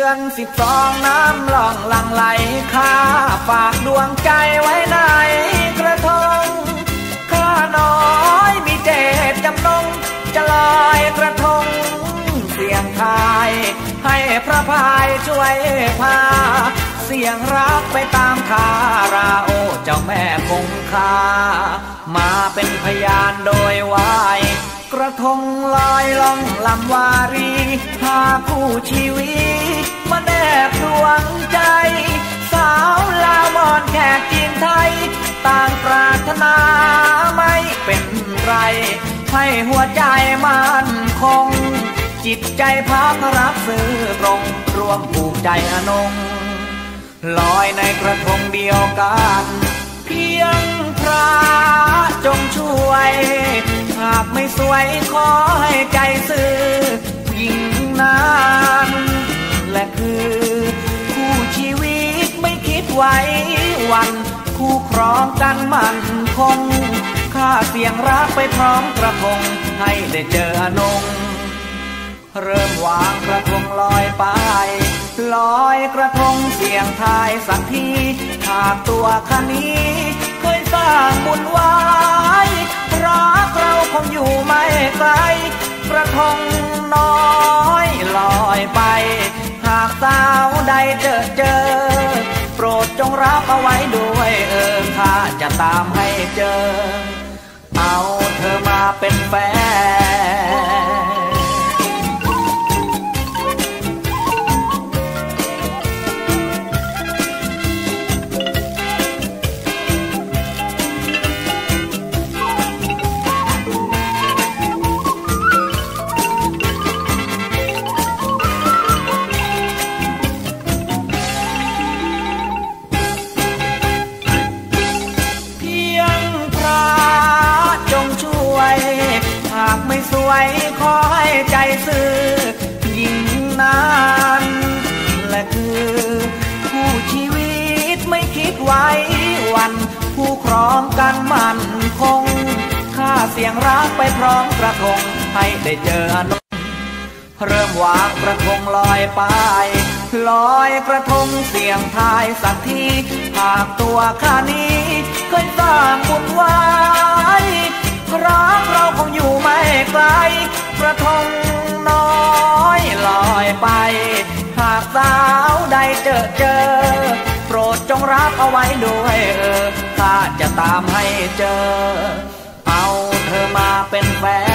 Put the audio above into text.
อน12น้ำล่องหลั่งไหลข้าฝากดวงใจไว้ในกระทงข้าน้อยมีเจตจำนงจะลอยกระทงเสียงทายให้พระพายช่วยพาเสียงรักไปตามคาราโอเจ้าแม่คงคามาเป็นพยานโดยวายกระทงลอยล่องลำวารีพาคู่ชีวิตมาแนบดวงใจสาวลาวอนแขกจีนไทยต่างปรารถนาไม่เป็นไรให้หัวใจมั่นคงจิตใจพักรักซื่อตรงรวมผูกใจอนงลอยในกระทงเดียวกันเพียงพระจงช่วยหากไม่สวยขอให้ใจซื่อยิ่งนานและคือคู่ชีวิตไม่คิดไว้วันคู่ครองกันมั่นคงข้าเสียงรักไปพร้อมกระทงให้ได้เจออนงเริ่มวางกระทงลอยไปลอยกระทงเสียงทายสักทีหากตัวข้านี้เคยสร้างบุญไว้รักเราคงอยู่ไม่ไกลกระทงน้อยลอยไปหากสาวใดเจอโปรดจงรับเอาไว้ด้วยข้าจะตามให้เจอเอาเธอมาเป็นแฟนหากไม่สวยขอให้ใจซื่อยิ่งนานและคือคู่ชีวิตไม่คิดไว้วันผู้ครองกันมั่นคงข้าเสียงรักไปพร้อมกระทงให้ได้เจออนงเริ่มวางกระทงลอยไปลอยกระทงเสียงทายสักทีหากตัวข้านี้เคยสร้างบุญไว้รักเราคงอยู่ไม่ไกลกระทงน้อยลอยไปหากสาวใดเจอโปรดจงรับเอาไว้ด้วยข้าจะตามให้เจอเอาเธอมาเป็นแฟน